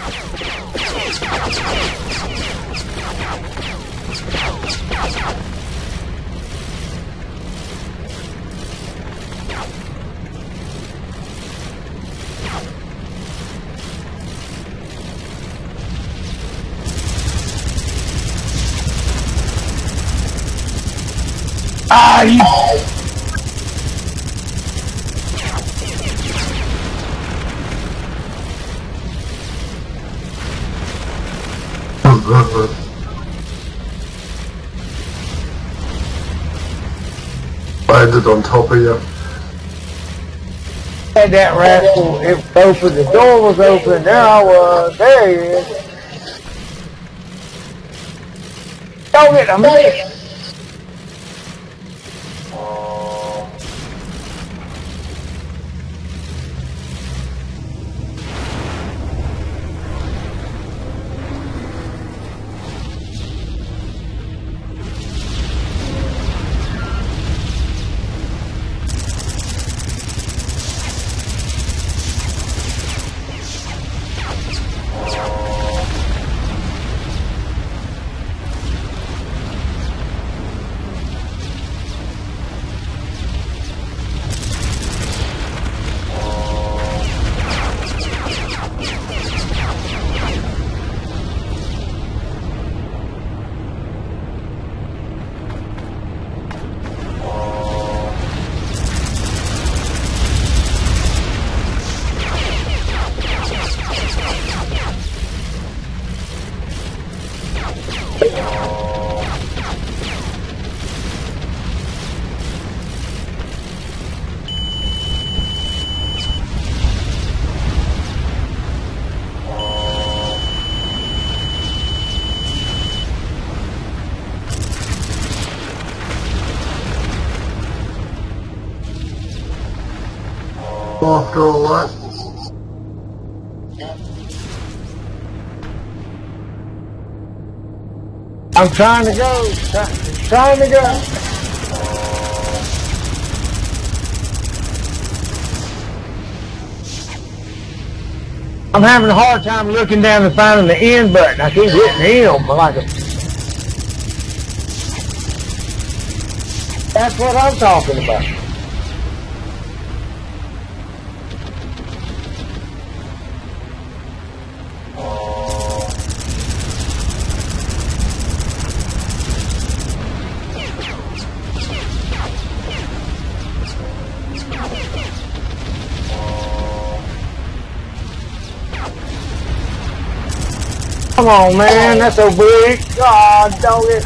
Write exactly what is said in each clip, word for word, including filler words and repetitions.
Ah, you... Landed on top of you. Had that rascal, it was open, the door was open, there I was, there he is. Don't get a minute. After all that. I'm trying to go, try, trying to go. I'm having a hard time looking down and finding the end button. I keep hitting him like a... That's what I'm talking about. Come on, man, that's so big. God, dog it.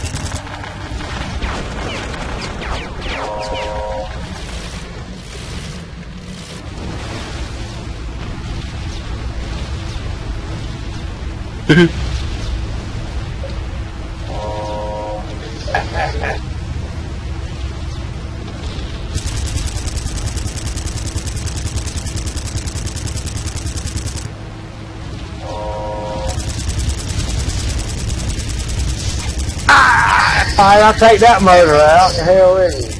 Alright, I'll take that motor out. The hell is it?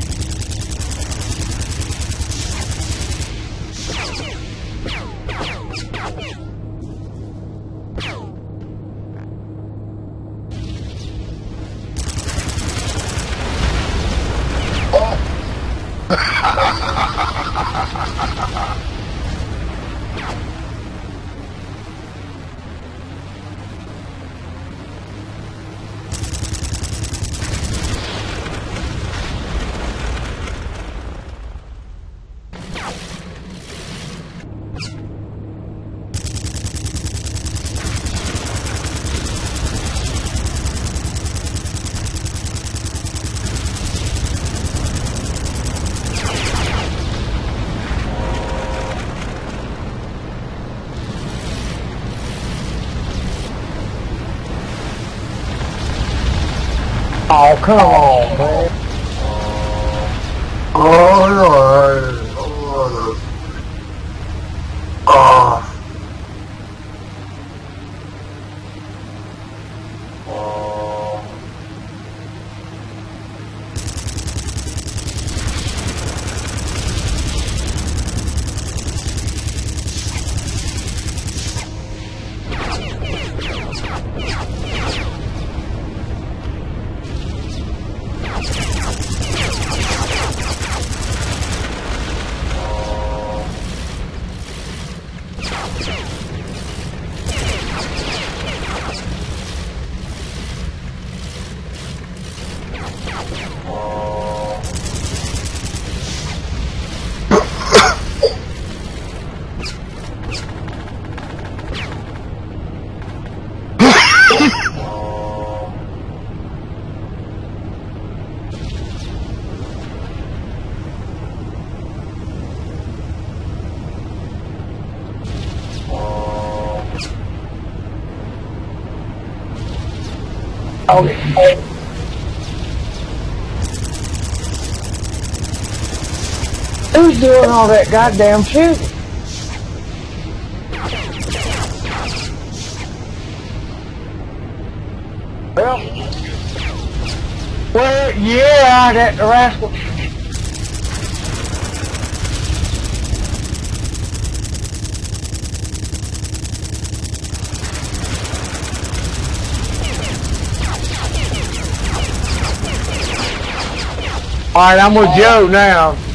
Oh, come on, man. Oh, no. Oh, oh. dog. Who's doing all that goddamn shooting? Well, well, yeah, that rascal. All right, I'm with Joe now.